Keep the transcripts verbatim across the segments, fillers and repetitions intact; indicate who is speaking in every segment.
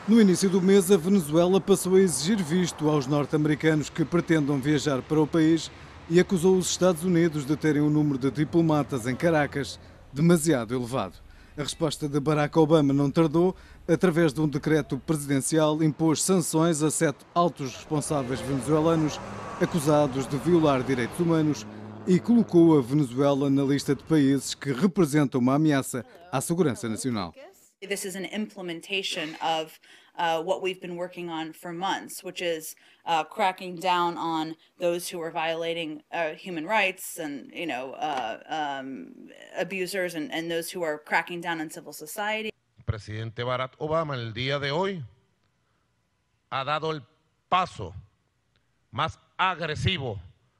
Speaker 1: No início do mês, a Venezuela passou a exigir visto aos norte-americanos que pretendam viajar para o país e acusou os Estados Unidos de terem um número de diplomatas em Caracas demasiado elevado. A resposta de Barack Obama não tardou. Através de um decreto presidencial, impôs sanções a sete altos responsáveis venezuelanos acusados de violar direitos humanos e colocou a Venezuela na lista de países que representam uma ameaça à segurança nacional.
Speaker 2: This is an implementation of uh, what we've been working on for months, which is uh, cracking down on those who are violating uh, human rights and, you know, uh, um, abusers and, and those who are cracking down on civil society.
Speaker 3: El presidente Barack Obama el día de hoy ha dado el paso más agresivo,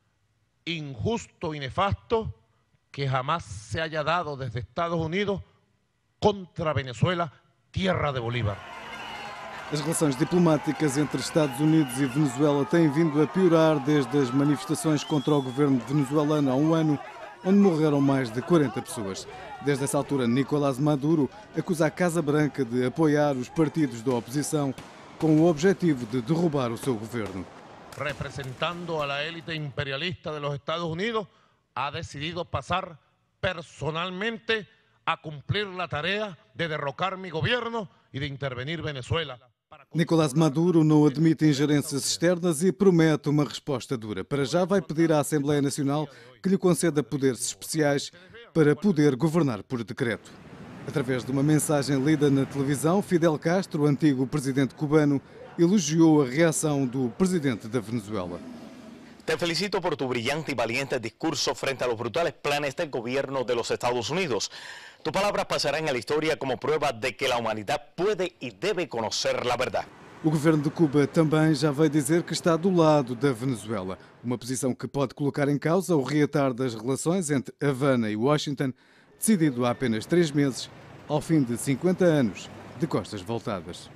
Speaker 3: injusto y nefasto que jamás se haya dado desde Estados Unidos contra Venezuela, tierra de Bolívar.
Speaker 1: As relações diplomáticas entre Estados Unidos e Venezuela têm vindo a piorar desde as manifestações contra o governo venezuelano há um ano, onde morreram mais de quarenta pessoas. Desde essa altura, Nicolás Maduro acusa a Casa Branca de apoiar os partidos da oposição com o objetivo de derrubar o seu governo.
Speaker 3: Representando a la élite imperialista de los Estados Unidos, ha decidido pasar personalmente a cumplir la tarea de derrocar mi gobierno y de intervenir Venezuela.
Speaker 1: Nicolás Maduro não admite ingerências externas e promete uma resposta dura. Para já vai pedir à Assembleia Nacional que lhe conceda poderes especiais para poder governar por decreto. Através de uma mensagem lida na televisão, Fidel Castro, o antigo presidente cubano, elogiou a reação do presidente da Venezuela.
Speaker 4: Te felicito por tu brillante y valiente discurso frente a los brutales planes del gobierno de los Estados Unidos. Tu palabra pasará en la historia como prueba de que la humanidad puede y debe conocer la verdad.
Speaker 1: O governo de Cuba também já veio dizer que está do lado da Venezuela, uma posição que pode colocar em causa o reatar das relações entre Havana e Washington, decidido há apenas três meses, ao fim de cinquenta anos de costas voltadas.